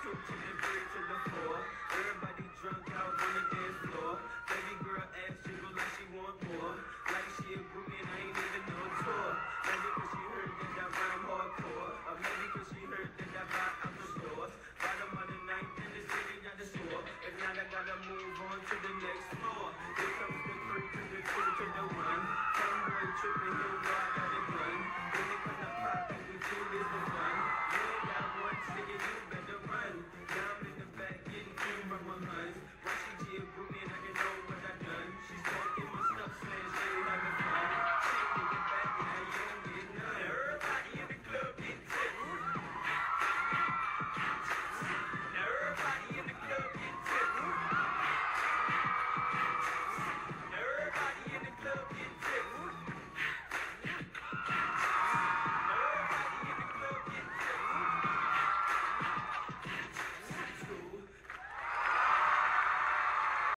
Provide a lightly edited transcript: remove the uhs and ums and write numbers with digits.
2 to the 3 to the 4. Everybody drunk out on the dance floor. Baby girl ass jiggle like she want more. Like she a groupie and I ain't even no tour. Maybe cause she heard that I rhyme hardcore. Or maybe cause she heard that I buy out the stores. Bottom of the ninth in the city got the store. If not I gotta move on to the next floor. Here comes the 3 to the 2 to the 1. Homeboy tripping, he'll know I got a gun. When it comes to poppin', we do this for fun. You ain't got one, stick it, you